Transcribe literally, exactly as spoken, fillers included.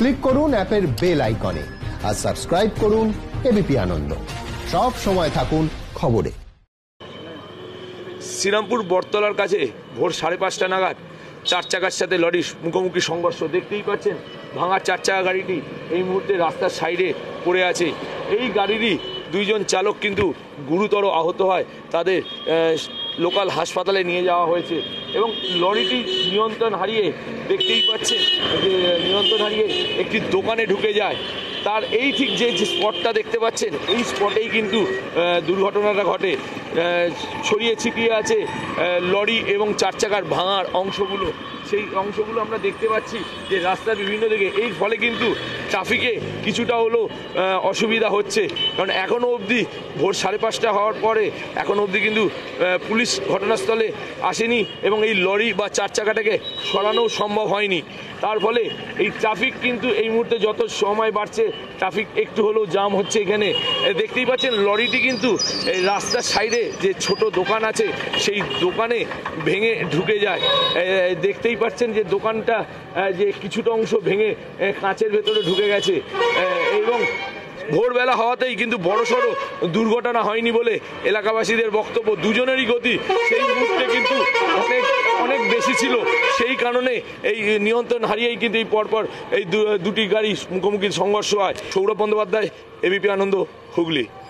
Click করুন অ্যাপের bell আইকনে আর সাবস্ক্রাইব করুন এবিপি আনন্দ। সব সময় থাকুন খবরে। শ্রীরামপুর বটতলার কাছে ভোর সাড়ে পাঁচটা নাগাদ চার চাকার সাথে লরির মুখোমুখি সংঘর্ষ। দেখতেই পাচ্ছেন ভাঙা চার চাকা গাড়িটি এই মুহূর্তে রাস্তার সাইডে পড়ে আছে। এই গাড়িরই দুইজন চালক কিন্তু গুরুতর আহত হয়, তাদের লোকাল হাসপাতালে নিয়ে যাওয়া হয়েছে এবং লরিটি নিয়ন্ত্রণ হারিয়ে দেখতেই পাচ্ছেন যে নিয়ন্ত্রণ হারিয়ে একটি দোকানে ঢুকে যায়। তার এই ঠিক যে স্পটটা দেখতে পাচ্ছেন এই স্পটেই কিন্তু দুর্ঘটনাটা ঘটে। ছড়িয়ে ছিটিয়ে আছে লরি এবং চার চাকার ভাঙার অংশগুলো, সেই অংশগুলো আমরা দেখতে পাচ্ছি যে রাস্তার বিভিন্ন দিকে। এর ফলে কিন্তু ট্রাফিকে কিছুটা হলেও অসুবিধা হচ্ছে, কারণ এখনও অবধি ভোর সাড়ে পাঁচটা হওয়ার পরে এখনও অবধি কিন্তু পুলিশ ঘটনাস্থলে আসেনি এবং এই লরি বা চার চাকাটাকে সরানো সম্ভব হয়নি। তার ফলে এই ট্রাফিক কিন্তু এই মুহূর্তে যত সময় বাড়ছে ট্রাফিক একটু হলেও জাম হচ্ছে। এখানে দেখতেই পাচ্ছেন লরিটি কিন্তু এই রাস্তার সাইডে যে ছোট দোকান আছে সেই দোকানে ভেঙে ঢুকে যায়। দেখতেই পাচ্ছেন যে দোকানটা যে কিছুটা অংশ ভেঙে কাঁচের ভেতরে ঢুকে গেছে এবং ভোরবেলা হওয়াতেই কিন্তু বড়সড় দুর্ঘটনা হয়নি বলে এলাকাবাসীদের বক্তব্য। দুজনেরই গতি সেই মুহূর্তে কিন্তু অনেক অনেক বেশি ছিল, সেই কারণে এই নিয়ন্ত্রণ হারিয়েই কিন্তু এই পরপর এই দুটি গাড়ি মুখোমুখি সংঘর্ষ হয়। সৌরভ বন্দ্যোপাধ্যায়, এবিপি আনন্দ, হুগলি।